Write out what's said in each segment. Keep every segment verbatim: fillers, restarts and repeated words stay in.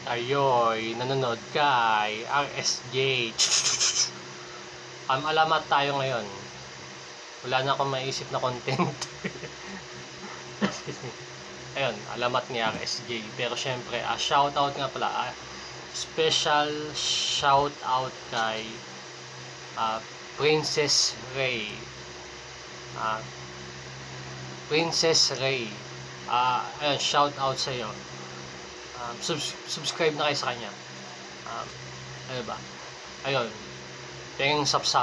Ayoy, nanonood kay R S J. Um, alamat tayo ngayon. Wala na akong maisip na content. Ayun, alamat ni R S J. Pero syempre, ah, shout out nga pala. Ah, special shout out kay ah, Princess Ray. Ah, Princess Ray. Ah, ayun, shout out sa iyo. Um, subs subscribe na kayo sa kanya. Um, ano ba? Ayun. Tengeng sapsap.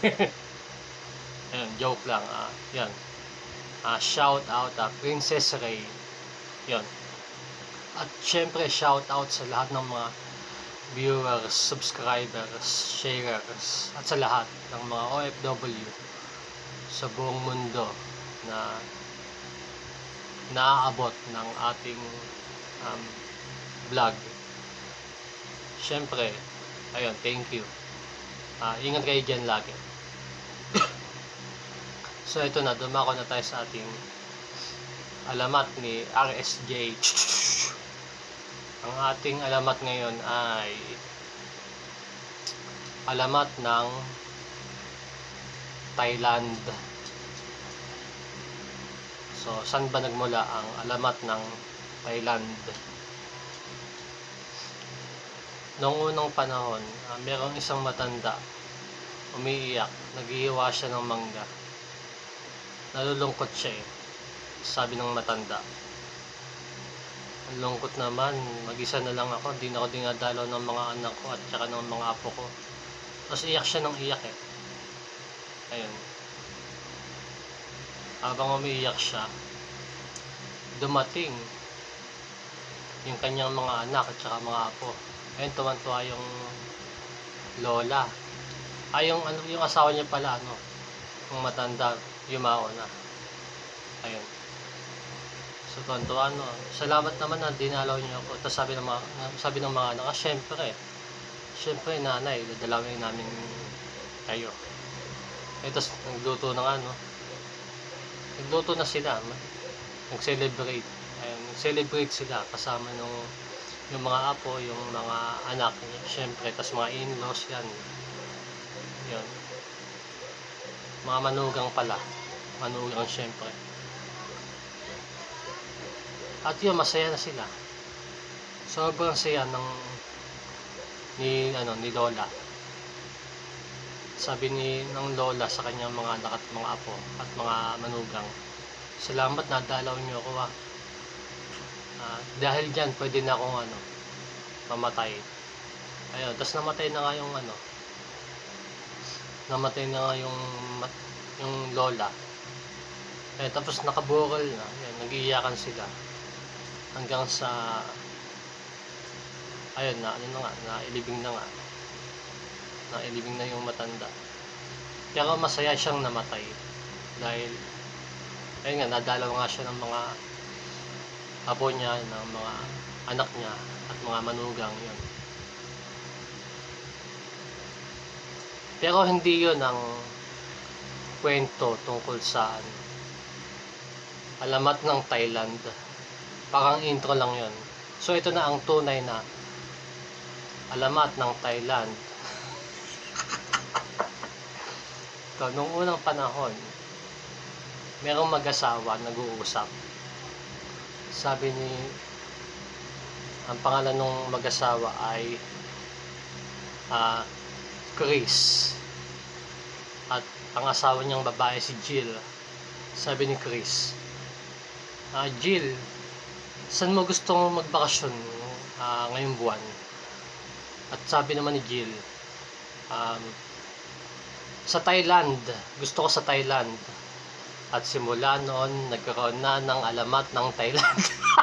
Ayun, joke lang. Ah, yan. Ah, shout out ah, Princess Ray. Yun. At syempre, shout out sa lahat ng mga viewers, subscribers, sharers, at sa lahat ng mga O F W sa buong mundo na naaabot ng ating um, vlog. Syempre, ayun, thank you. Uh, ingat kayo dyan lagi. So, ito na, dumako na tayo sa ating alamat ni R S J. Ang ating alamat ngayon ay alamat ng Thailand. So, saan ba nagmula ang alamat ng Thailand? Noong unang panahon, uh, mayroong isang matanda, umiiyak, naghihiwa siya ng mangga. Nalulungkot siya eh, sabi ng matanda. Ang lungkot naman, mag-isa na lang ako, di na ako dinadalaw ng mga anak ko at saka ng mga apo ko. Tapos iyak siya ng iyak eh. Ayun. Habang umiiyak siya, dumating yung kanyang mga anak at saka mga apo. Ayun, tuwan-tuwa yung lola. Ay, yung, ano, yung asawa niya pala, ano, yung matanda, yumao na. Ayun. So, tuwan-tuwa, ano, salamat naman na dinalaw niyo ako. Tapos sabi ng mga, sabi ng mga anak, ah, syempre, syempre, nanay, dadalawin namin kayo. Eh, tapos, nagluto ng ano, nagluto na sila, nag-celebrate. Ayun, nag-celebrate sila kasama nung yung mga apo, yung mga anak niya, syempre, tas mga in-laws yan. Yun. Mga manugang pala. Manugang syempre. At yun, masaya na sila. Sobrang saya ng ni, ano, ni Lola. Sabi ni ng Lola sa kanyang mga anak at mga apo at mga manugang, salamat na dalaw niyo ako ah. Uh, dahil dyan, pwede na akong ano, mamatay. Ayun, tapos namatay na nga yung ano, namatay na nga yung, yung lola. Ayun, tapos nakabural na, ayun, nag-iiyakan sila. Hanggang sa, ayun na, ano na nga, nailibing na nga. Nailibing na yung matanda. Kaya masaya siyang namatay. Dahil, ayun nga, nadalaw nga siya ng mga apo niya, ng mga anak niya at mga manugang yun. Pero hindi yun ang kwento tungkol sa alamat ng Thailand. Parang intro lang yun. So ito na ang tunay na alamat ng Thailand. So, nung unang panahon, merong mag-asawa nag-uusap. Sabi ni, ang pangalan ng mag-asawa ay uh, Chris. At ang asawa niyang babae si Jill. Sabi ni Chris, uh, Jill, saan mo gustong magbakasyon uh, ngayong buwan? At sabi naman ni Jill, um, sa Thailand. Gusto ko sa Thailand. At simula noon, nagkaroon na ng alamat ng Thailand.